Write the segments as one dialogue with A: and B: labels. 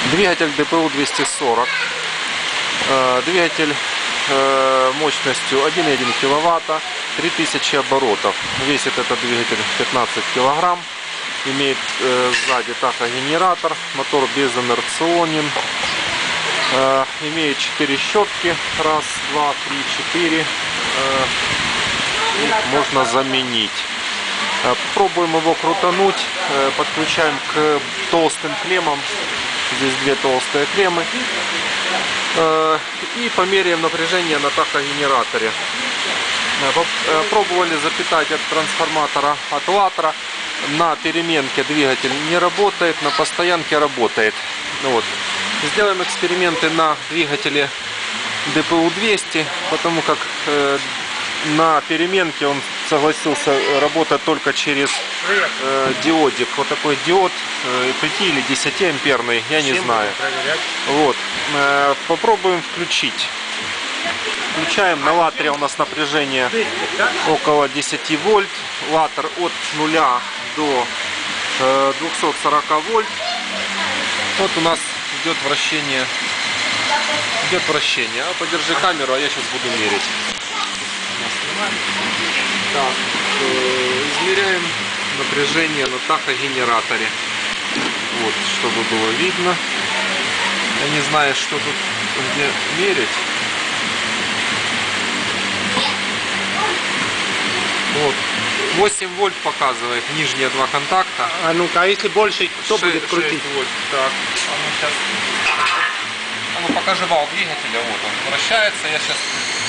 A: Двигатель ДПУ 240. Двигатель мощностью 1,1 киловатта, 3000 оборотов. Весит этот двигатель 15 килограмм. Имеет сзади тахогенератор, мотор безинерционен. Имеет 4 щетки. Раз, два, три, 4. Их можно заменить. Попробуем его крутануть. Подключаем к толстым клеммам. Здесь две толстые клеммы. И померяем напряжение на тахогенераторе. Пробовали запитать от трансформатора от латра. На переменке двигатель не работает, на постоянке работает. Вот. Сделаем эксперименты на двигателе ДПУ 200, потому как на переменке он согласился работать только через диодик. Вот такой диод 5 или 10 амперный, я не знаю. Вот. Попробуем включить. Включаем. На латере у нас напряжение около 10 вольт. Латер от 0 до 240 вольт. Вот у нас идет вращение. А подержи камеру, а я сейчас буду мерить. Так, измеряем напряжение на тахогенераторе. Вот, чтобы было видно. Я не знаю, что тут где мерить. Вот. 8 вольт показывает, нижние два контакта.
B: А ну-ка, а если больше, кто будет крутить?
A: 6 вольт. Так, сейчас. Ну, покажи вал двигателя. Вот он вращается. Я сейчас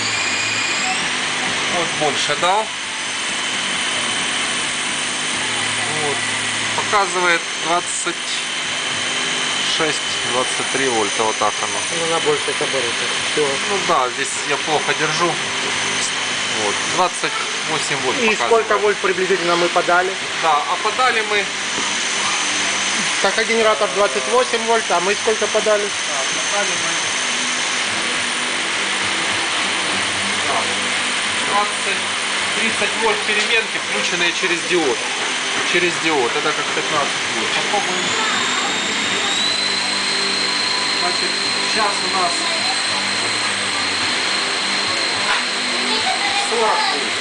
A: вот больше дал. Вот. Показывает 26-23 вольта. Вот так оно.
B: Ну, на больше оборотов. Все.
A: Ну да, здесь я плохо держу. Вот. 28 вольт.
B: И
A: показывает.
B: сколько вольт приблизительно мы подали?
A: Да, а подали мы.
B: Тахогенератор 28 вольт, а мы сколько подали?
A: Так, подали мы 30 вольт переменки, включенные через диод. Через диод. Это как 15 вольт. Попробуем. Значит, сейчас у нас 40 вольт.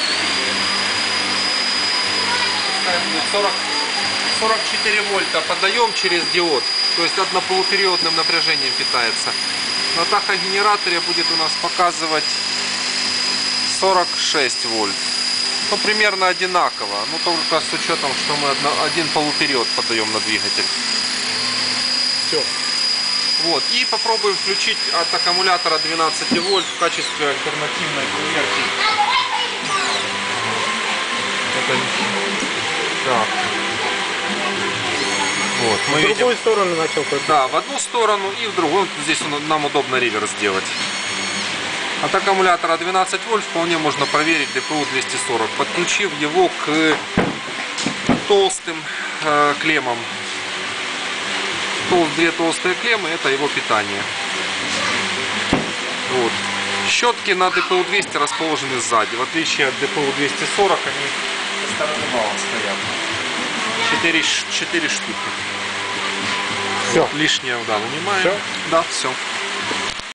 A: 44 вольта подаем через диод. То есть однополупериодным напряжением питается. На тахогенераторе будет у нас показывать 46 вольт. Ну, примерно одинаково. Ну, только с учетом, что мы один полупериод подаем на двигатель.
B: Все.
A: Вот. И попробуем включить от аккумулятора 12 вольт в качестве альтернативной проверки. Так. Вот, мы
B: в
A: видим.
B: другую сторону начал крутить.
A: Да, в одну сторону и в другую. Здесь нам удобно реверс сделать. От аккумулятора 12 вольт вполне можно проверить ДПУ 240, подключив его к толстым клеммам. Две толстые клеммы — это его питание. Вот. Щетки на ДПУ 200 расположены сзади. В отличие от ДПУ 240, они со стороны вала стоят. 4 штуки.
B: Все.
A: Вот, лишнее, да, вынимаем.
B: Все?
A: Да, все.